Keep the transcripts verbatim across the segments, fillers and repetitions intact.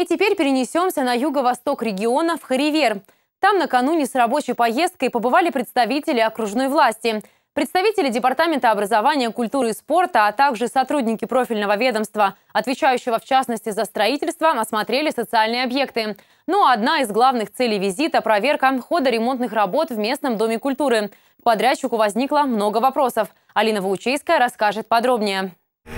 И теперь перенесемся на юго-восток региона, в Харивер. Там накануне с рабочей поездкой побывали представители окружной власти. Представители Департамента образования, культуры и спорта, а также сотрудники профильного ведомства, отвечающего в частности за строительство, осмотрели социальные объекты. Ну а одна из главных целей визита – проверка хода ремонтных работ в местном доме культуры. К подрядчику возникло много вопросов. Алина Ваучейская расскажет подробнее.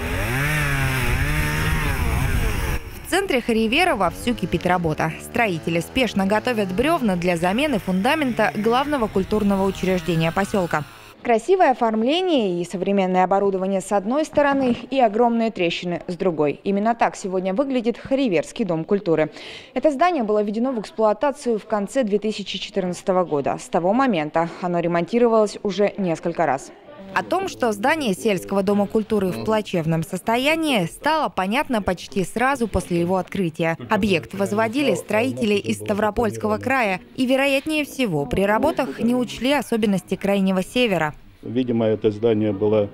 В центре Харивера вовсю кипит работа. Строители спешно готовят бревна для замены фундамента главного культурного учреждения поселка. Красивое оформление и современное оборудование с одной стороны и огромные трещины с другой. Именно так сегодня выглядит Хариверский дом культуры. Это здание было введено в эксплуатацию в конце две тысячи четырнадцатого года. С того момента оно ремонтировалось уже несколько раз. О том, что здание сельского дома культуры в плачевном состоянии, стало понятно почти сразу после его открытия. Объект возводили строители из Ставропольского края и, вероятнее всего, при работах не учли особенности Крайнего Севера. Видимо, это здание было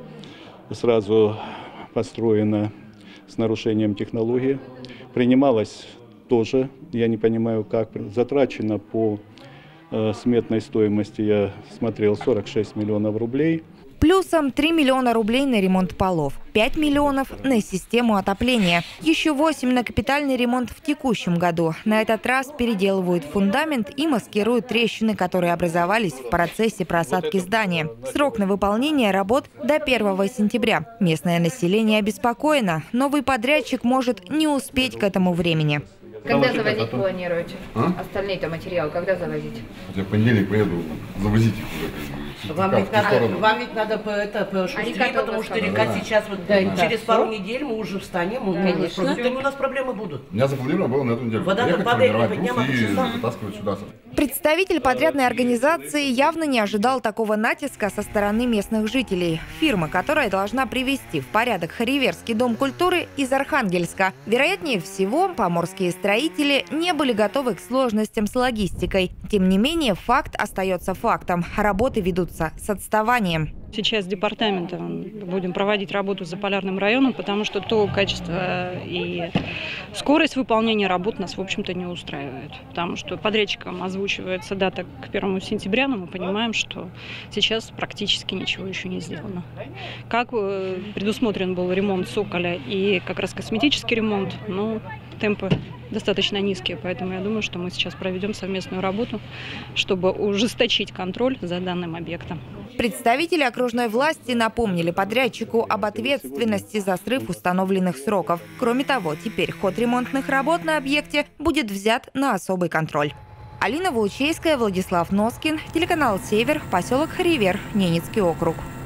сразу построено с нарушением технологии. Принималось тоже, я не понимаю как, затрачено по э, сметной стоимости, я смотрел, сорок шесть миллионов рублей. Плюсом три миллиона рублей на ремонт полов, пять миллионов на систему отопления. Еще восемь на капитальный ремонт в текущем году. На этот раз переделывают фундамент и маскируют трещины, которые образовались в процессе просадки здания. Срок на выполнение работ до первого сентября. Местное население обеспокоено. Новый подрядчик может не успеть к этому времени. Когда завозить планируете? А? Остальные-то материалы когда завозить? Я в понедельник поеду завозить их. Вам ведь, надо, вам ведь надо это пошустрее, потому что река да. сейчас, вот, да, через пару все. недель мы уже встанем, мы, мы, с продуктами у нас проблемы будут. У меня запланировано было на эту неделю. Вода там падает по дням, а по часам. Сюда. Представитель подрядной организации явно не ожидал такого натиска со стороны местных жителей. Фирма, которая должна привести в порядок Хариверский дом культуры из Архангельска. Вероятнее всего, поморские строители не были готовы к сложностям с логистикой. Тем не менее, факт остается фактом. Работы ведутся с отставанием. Сейчас с департаментом будем проводить работу с Заполярным районом, потому что то качество и скорость выполнения работ нас, в общем-то, не устраивает. Потому что подрядчикам озвучивается дата к первому сентября, но мы понимаем, что сейчас практически ничего еще не сделано. Как предусмотрен был ремонт «Соколя» и как раз косметический ремонт, ну, темпы достаточно низкие, поэтому я думаю, что мы сейчас проведем совместную работу, чтобы ужесточить контроль за данным объектом. Представители окружной власти напомнили подрядчику об ответственности за срыв установленных сроков. Кроме того, теперь ход ремонтных работ на объекте будет взят на особый контроль. Алина Ваучейская, Владислав Носкин, телеканал «Север», поселок Харивер, Ненецкий округ.